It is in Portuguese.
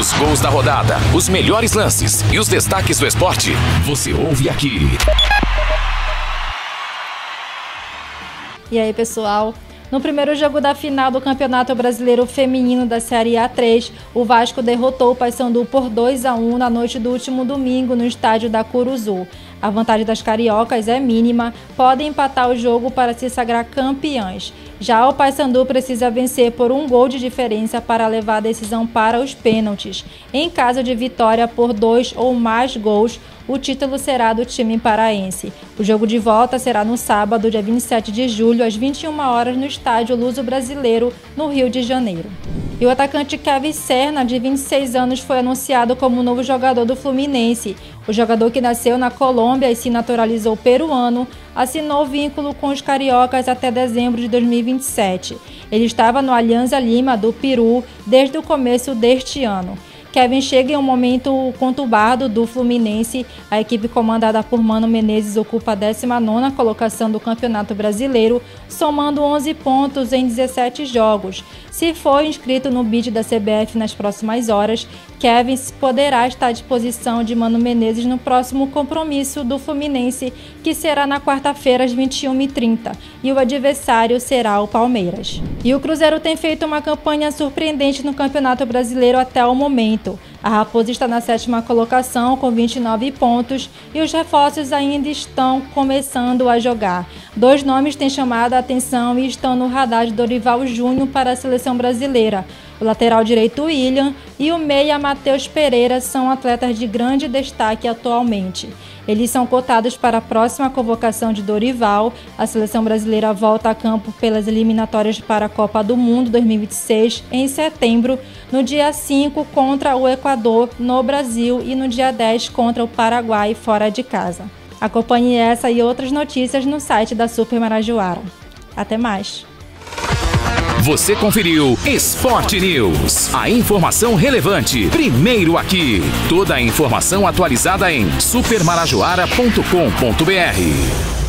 Os gols da rodada, os melhores lances e os destaques do esporte, você ouve aqui. E aí, pessoal? No primeiro jogo da final do Campeonato Brasileiro Feminino da Série A3, o Vasco derrotou o Paysandu por 2-1 na noite do último domingo no estádio da Curuzu. A vantagem das cariocas é mínima, podem empatar o jogo para se sagrar campeãs. Já o Paysandu precisa vencer por 1 gol de diferença para levar a decisão para os pênaltis. Em caso de vitória por 2 ou mais gols, o título será do time paraense. O jogo de volta será no sábado, dia 27 de julho, às 21 horas, no estádio Luso-Brasileiro, no Rio de Janeiro. E o atacante Kevin Serna, de 26 anos, foi anunciado como novo jogador do Fluminense. O jogador, que nasceu na Colômbia e se naturalizou peruano, assinou vínculo com os cariocas até dezembro de 2027. Ele estava no Alianza Lima, do Peru, desde o começo deste ano. Kevin chega em um momento conturbado do Fluminense. A equipe comandada por Mano Menezes ocupa a 19ª colocação do Campeonato Brasileiro, somando 11 pontos em 17 jogos. Se for inscrito no bid da CBF nas próximas horas, Kevin poderá estar à disposição de Mano Menezes no próximo compromisso do Fluminense, que será na quarta-feira às 21h30, e o adversário será o Palmeiras. E o Cruzeiro tem feito uma campanha surpreendente no Campeonato Brasileiro até o momento. A Raposa está na 7ª colocação com 29 pontos e os reforços ainda estão começando a jogar. 2 nomes têm chamado a atenção e estão no radar de Dorival Júnior para a seleção brasileira. O lateral direito William e o meia Matheus Pereira são atletas de grande destaque atualmente. Eles são cotados para a próxima convocação de Dorival. A seleção brasileira volta a campo pelas eliminatórias para a Copa do Mundo 2026 em setembro, no dia 5 contra o Equador no Brasil e no dia 10 contra o Paraguai fora de casa. Acompanhe essa e outras notícias no site da Super Marajoara. Até mais! Você conferiu Esporte News. A informação relevante, primeiro aqui. Toda a informação atualizada em supermarajoara.com.br.